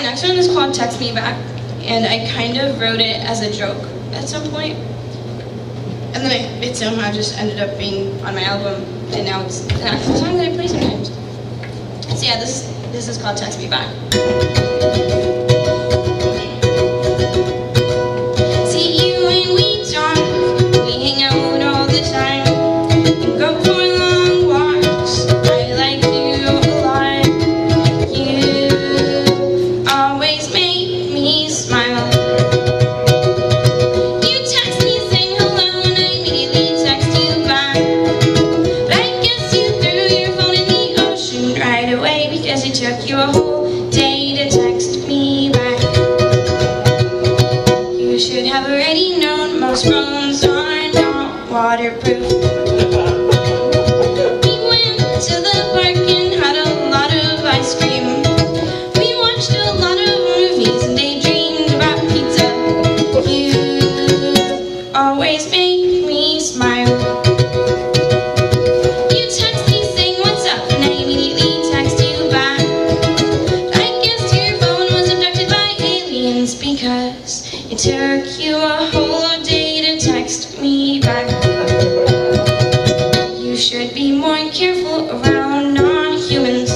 next one is called Text Me Back, and I kind of wrote it as a joke at some point. And then it somehow just ended up being on my album, and now it's an actual song that I play sometimes. So yeah, this is called Text Me Back. See you when we talk, we hang out all the time, and go for long walks. I like you a lot. You always make me smile. You text me saying hello, and I immediately text you back. But I guess you threw your phone in the ocean right away, because it took you a whole day to text me back. You should have already known most phones are not waterproof. We went to the park and had a lot of ice cream. We watched a lot of movies and daydreamed about pizza. You always make me smile. You text me saying what's up, and I immediately text you back. I guess your phone was abducted by aliens, because it took you a whole day to text me back. You should be more careful around non-humans.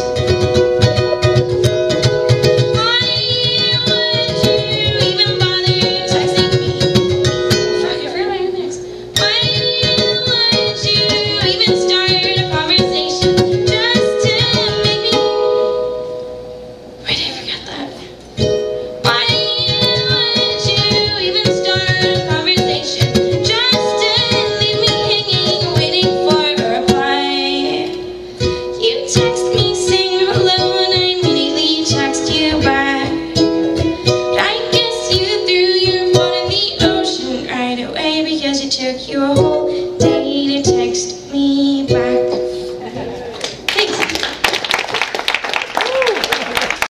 Why would you even bother texting me? Fuck, I forgot my lyrics. Why would you even start a conversation just to make me... Wait, I forgot that. Why would you even start a conversation just to leave me hanging, waiting for a reply? You text me saying hello, and I immediately text you back. But I guess you threw your phone in the ocean right away, because it took you a whole day